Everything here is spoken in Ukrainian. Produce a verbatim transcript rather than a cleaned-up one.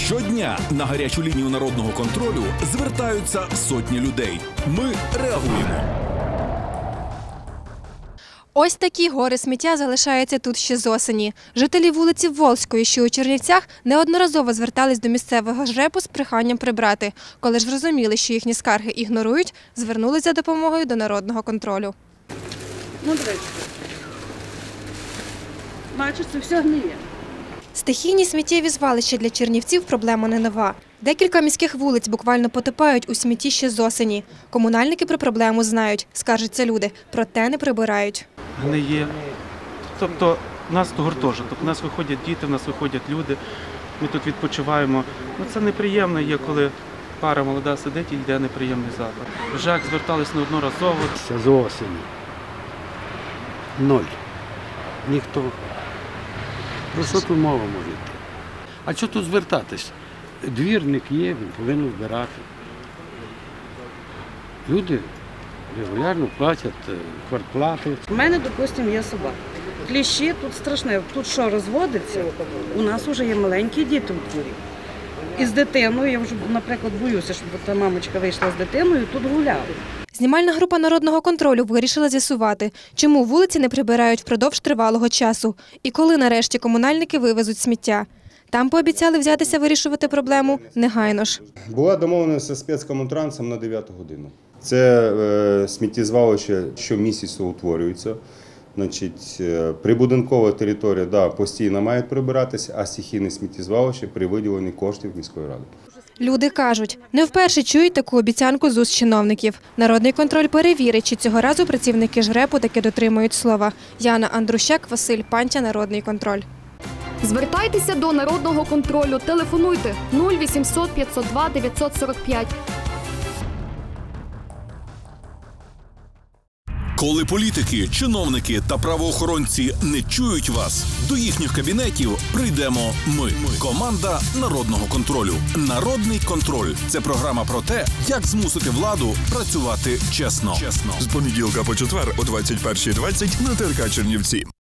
Щодня на гарячу лінію народного контролю звертаються сотні людей. Ми реагуємо. Ось такі гори сміття залишаються тут ще з осені. Жителі вулиці Волзької, що у Чернівцях, неодноразово звертались до місцевого жрепу з проханням прибрати. Коли ж зрозуміли, що їхні скарги ігнорують, звернулись за допомогою до народного контролю. Ну, дивіться. Бачиш, це все гниє. Стихійні сміттєві звалища для чернівців – проблема не нова. Декілька міських вулиць буквально потопають у смітті ще з осені. Комунальники про проблему знають, скаржаться люди, проте не прибирають. Гниє. Тобто у нас гуртожиток, у нас виходять діти, у нас виходять люди, ми тут відпочиваємо. Ну, це неприємно є, коли пара молода сидить і йде неприємний запах. ЖЕК звертались неодноразово. З осені. Ноль. Ніхто. Про що тут мова може йти? А що тут звертатись? Двірник є, він повинен вбирати. Люди регулярно платять квартплати. У мене, допустимо, є собака. Кліщі тут страшне. Тут що, розводиться? У нас вже є маленькі діти у дворі. І з дитиною, я вже, наприклад, боюся, щоб та мамочка вийшла з дитиною, тут гуляла. Знімальна група народного контролю вирішила з'ясувати, чому вулиці не прибирають впродовж тривалого часу і коли нарешті комунальники вивезуть сміття. Там пообіцяли взятися вирішувати проблему негайно ж. Була домовленість зі спецкомунтрансом на дев'яту годину. Це е, сміттєзвалище щомісяця утворюється. Значить, е, прибудинкова територія, да, постійно мають прибиратися, а стихійне сміттєзвалище при виділенні коштів міської ради. Люди кажуть, не вперше чують таку обіцянку з уст чиновників. Народний контроль перевірить, чи цього разу працівники жрепу таки дотримують слова. Яна Андрущак, Василь Пантя, Народний контроль. Звертайтеся до народного контролю. Телефонуйте нуль вісімсот п'ятсот два дев'ятсот сорок п'ять. Коли політики, чиновники та правоохоронці не чують вас, до їхніх кабінетів прийдемо ми. Команда Народного контролю. Народний контроль – це програма про те, як змусити владу працювати чесно. З понеділка по четвер о двадцять першій двадцять на ТРК Чернівці.